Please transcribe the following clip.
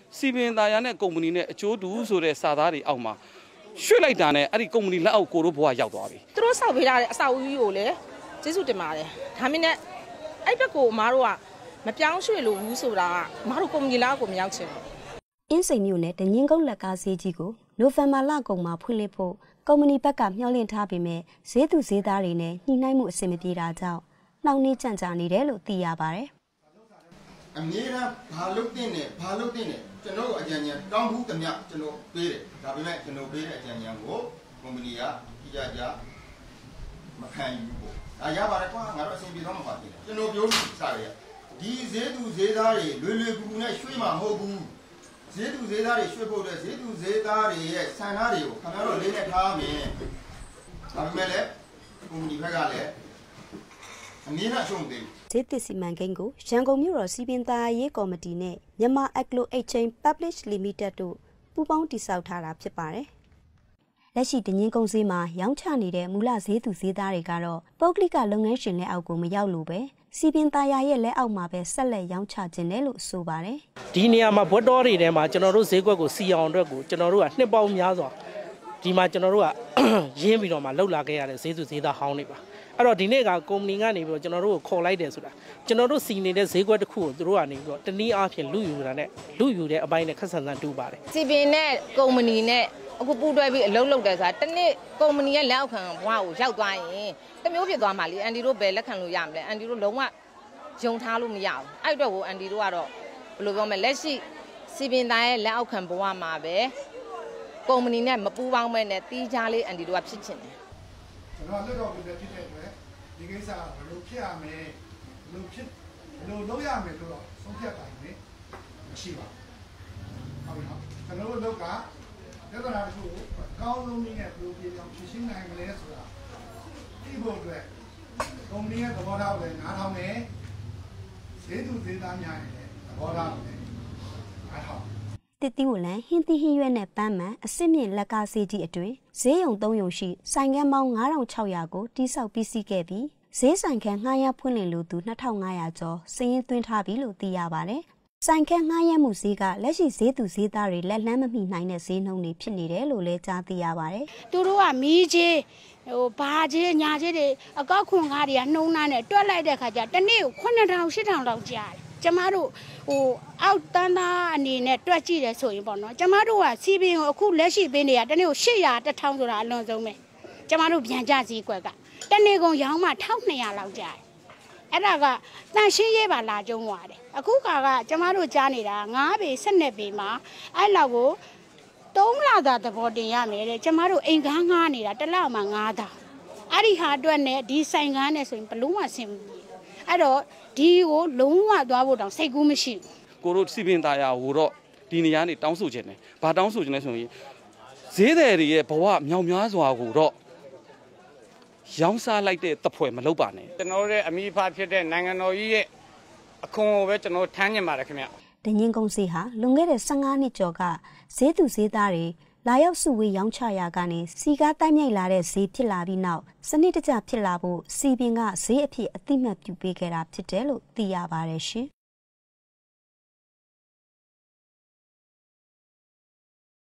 စီပင်သားရနဲ့ကုမ္ပဏီနဲ့အကျိုးတူဆိုတဲ့စာသားတွေအောက်မှာရွှေ့လိုက်တာနဲ့အဲ့ဒီကုမ္ပဏီလက်အောက်ကိုတို့ဘဝရောက်သွားပြီသူတို့ဆောက်ပေးထားတဲ့အဆောက်အဦကိုလည်းကျေးဇူးတင်ပါတယ်ဒါမင်းနဲ့အဲ့ဘက်ကိုအမားတို့ကမပြောင်းရွှေ့လို့ဘူးဆိုတာကအမားတို့ကုမ္ပဏီလက်အောက်ကိုမရောက်ချင်ဘူးအင်းစိန်မြို့နယ်တငင်းကုန်းလက်ကားဈေးကြီးကိုနိုဝင်ဘာလကုန်မှာဖွင့်လှစ်ဖို့ကုမ္ပဏီဘက်ကမျှော်လင့်ထားပေမဲ့ဈေးသူဈေးသားတွေနဲ့ညှိနှိုင်းမှုအဆင်မပြေတာကြောင့်နှောင့်နှေးကြန့်ကြာနေတယ်လို့သိရပါတယ်အမြဲတမ်းဘာလို့တင်တယ်ကျွန်တော်အကြံဉာဏ်တောင်းဘူးတမျှကျွန်တော်ပေးတယ်ဒါပေမဲ့ကျွန်တော်ပေးတဲ့အကြံဉာဏ်ကိုကုမ္ပဏီကကြကြမခံယူဘူးဒါရပါတယ်ကွာငါတို့အဆင်ပြေတော့မှာပါကျွန်တော်ပြောလို့စရတယ်ဒီဈေးသူဈေးသားတွေလွယ်ကူကူနဲ့ရွှေ့မှာမဟုတ်ဘူးဈေးသူဈေးသားတွေရွှေ့ဖို့တဲ့ဈေးသူဈေးသားတွေရဲ့ဆန္ဒတွေကိုခင်ဗျားတို့လေးနဲ့ထားမယ်ဒါပေမဲ့လည်းကုမ္ပဏီဘက်ကလည်းအနည်းနဲ့ရှုံးသေးဈေးသစ်စီမံကိန်းကိုရန်ကုန်မြို့တော်စီပင်သားရေးကော်မတီနဲ့မြန်မာ Agro Exchange Publish Limited တို့ပူးပေါင်းတည်ဆောက်ထားတာဖြစ်ပါတယ်။လက်ရှိတငင်းကုန်းဈေးမှာရောင်းချနေတဲ့မူလဈေးသူဈေးသားတွေကတော့ပုဂ္ဂလိကလုပ်ငန်းရှင်လက်အောက်ကိုမရောက်လို့ပဲစီပင်သားရဲ့လက်အောက်မှာပဲဆက်လက်ရောင်းချခြင်းတယ်လို့ဆိုပါတယ်။ဒီနေရာမှာဘွက်တော်တွေထဲမှာကျွန်တော်တို့ဈေးကွက်ကိုစီအောင်အတွက်ကိုကျွန်တော်တို့ကနှစ်ပေါင်းများစွာဒီမှာကျွန်တော်တို့ကရင်းပြီးတော့မှလှုပ်လာခဲ့ရတဲ့ဈေးသူဈေးသားဟောင်းတွေပါအဲ့တော့ဒီနေ့ကကုမ္ပဏီကနေပြီးတော့ကျွန်တော်တို့ကိုခေါ်လိုက်တယ်ဆိုတာကျွန်တော်တို့စီနေတဲ့ဈေးကွက်တစ်ခုကိုသူတို့ကနေပြီးတော့တနည်းအားဖြင့်လူယူတာနဲ့လူယူတဲ့အပိုင်းနဲ့ခက်ဆန်ဆန်တူပါတယ်စီပင်နဲ့ကုမ္ပဏီနဲ့အခုပူးတွဲပြီးအလုပ်လုပ်တယ်ဆိုတာတနေ့ကုမ္ပဏီရဲ့လက်အောက်ခံဘဝကိုရောက်သွားရင်တမျိုးဖြစ်သွားမှာလေအန်တီတို့ပဲလက်ခံလို့ရမလဲအန်တီတို့လုံးဝယုံထားလို့မရဘူးအဲ့အတွက်ကိုအန်တီတို့ကတော့ဘယ်လိုပြောမလဲလက်ရှိစီပင်သားရဲ့လက်အောက်ခံဘဝမှာပဲကုမ္ပဏီနဲ့မပူးပေါင်းမဲ့နဲ့တီးခြားလေးအန်တီတို့ကဖြစ်ချင်တယ်ကျွန်တော်လွတ်တော်ကိုဖြစ်တဲ့အတွက်ဒီကိစ္စကဘယ်လိုဖြစ်ရမလဲဘယ်လိုလုပ်ရမယ်လို့တော့ဆုံးဖြတ်တိုင်းနဲ့မရှိပါဘူးဟုတ်ပြီနော်ကျွန်တော်တို့လောက်ကပြဿနာတစ်ခုကိုအကောင်းဆုံးနည်းနဲ့ဘယ်လိုပြေအောင်ဖြေရှင်းနိုင်မလဲဆိုတာဒီဘုတ်အတွက်ကုမ္ပဏီရဲ့သဘောထားကိုလည်းနားထောင်မယ်ဈေးသူဈေးသားများရဲ့သဘောထားကိုလည်းနားထောင်တစ်တီဝလန်ဟင်းသီးဟင်းရွက်နဲ့ပန်းမန်အစစ်မြင့်လက်ကားဈေးကြီးအတွင်းဈေးရုံ3ရုံရှိဆိုင်ခန်းပေါင်း9600ကိုတိစောက်ပြီးစီးခဲ့ပြီးဈေးဆိုင်ခန်းငှားရဖွင့်လှစ်လို့သူ2500ကျော်စည်ရင်းသွင်းထားပြီလို့သိရပါတယ်။ဆိုင်ခန်းငှားရမှုဈေးကလက်ရှိဈေးသူဈေးသားတွေလက်လန်းမမိနိုင်တဲ့ဈေးနှုန်းတွေဖြစ်နေတယ်လို့လည်းကြားသိရပါတယ်။သူတို့ကမီးကြီးဘာကြီးညာကြီးတွေအကောက်ခွန်ကားတွေကနှုံးနှမ်းနဲ့တွက်လိုက်တဲ့ခါကျတနေ့ကို9000 8000လောက်ကြားတယ်။ကျမတို့အောက်တန်းသားအနေနဲ့တွက်ကြည့်တယ်ဆိုရင်ပေါ့နော်ကျမတို့ကစီပင်ကိုအခုလက်ရှိပေးနေတာတနေ့ကို800 1000ဆိုတာအလွန်ဆုံးပဲကျမတို့ပြန်ကြဈေးကွက်ကတနေ့ကုန်ရောင်းမှ1200လောက်ကြားတယ်အဲ့ဒါကတန်ရှင်းရေးပါလာကြုံသွားတယ်အခုကကျမတို့ကြားနေတာ9ပေ12ပေမှာအဲ့လောက်ကို3လသာသဘောတင်ရမယ်တဲ့ကျမတို့အိမ်ကားငှားနေတာတစ်လမှ9000အဲ့ဒီဟာအတွက်နဲ့ဒီဆိုင်ကားနဲ့ဆိုရင်ဘလို့မှဆင်အဲ့တော့ဒီကိုလုံးဝသွားဖို့တောင်စိတ်ကူးမရှိဘူးကိုတို့စီပင်သားရကိုတော့ဒီနေရာနေတောင်းဆိုခြင်းတယ်ဘာတောင်းဆိုခြင်းလဲဆိုရင်ဈေးတယ်တွေရဲ့ဘဝမြောက်များစွာကိုတော့ရောင်းစားလိုက်တဲ့တပ်ဖွဲ့မလုပ်ပါနဲ့ကျွန်တော်တို့ရဲ့အမိဖဖြစ်တဲ့နိုင်ငံတော်ကြီးရဲ့အခွန်ကိုပဲကျွန်တော်ထမ်းကျင်ပါတယ်ခင်ဗျ။တငင်းကုန်းဈေးဟာလွန်ခဲ့တဲ့15နှစ်ကျော်ကဈေးသူဈေးသားတွေလာရောက်စုဝေးရောင်းချရာကနေစီကားတိုက်မြိုက်လာတဲ့ဈေးဖြစ်လာပြီးနောက်စနစ်တကျဖြစ်လာဖို့စီပင်ကဈေးအဖြစ်အသိမှတ်ပြုပေးခဲ့တာဖြစ်တယ်လို့သိရပါတယ်ရှင်